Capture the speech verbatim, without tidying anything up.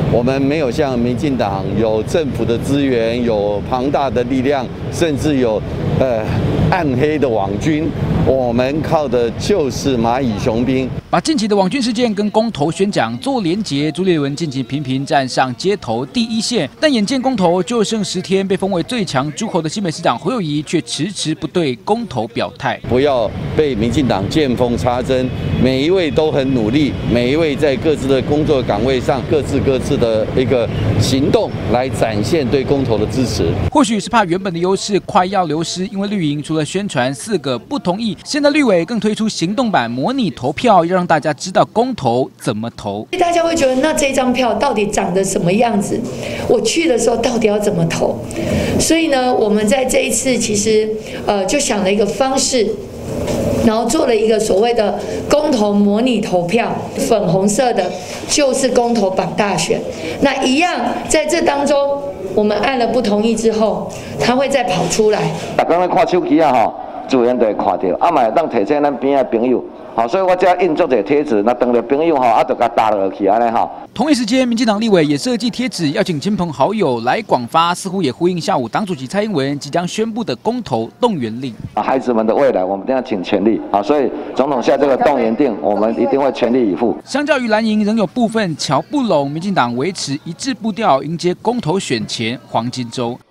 我们没有像民进党有政府的资源，有庞大的力量，甚至有呃暗黑的网军。我们靠的就是蚂蚁雄兵。 把近期的网军事件跟公投宣讲做连结，朱立伦近期频频站上街头第一线。但眼见公投就剩十天，被封为最强诸侯的新北市长侯友宜却迟迟不对公投表态。 不要被民进党见缝插针，每一位都很努力，每一位在各自的工作岗位上，各自各自的一个行动来展现对公投的支持。 或许是怕原本的优势快要流失，因为绿营除了宣传四个不同意，现在绿委更推出行动版模拟投票，要让大家知道公投怎么投。 大家会觉得，那这张票到底长得什么样子？我去的时候到底要怎么投？所以呢，我们在这一次其实呃就想了一个方式。然后做了一个所谓的公投模拟投票，粉红色的就是公投榜大选。那一样在这当中，我们按了不同意之后，它会再跑出来。 大家咧看手机啊吼，自然就会看到，啊嘛会当提醒咱边仔朋友。好，所以我只要印做者贴纸，那等着朋友吼，啊，就甲打落去安尼吼。 同一时间，民进党立委也设计贴纸，邀请亲朋好友来广发，似乎也呼应下午党主席蔡英文即将宣布的公投动员令。 啊，孩子们的未来，我们一定要尽全力啊！所以总统下这个动员令，我们一定会全力以赴。 相较于蓝营，仍有部分瞧不拢民进党维持一致步调，迎接公投选前黄金周。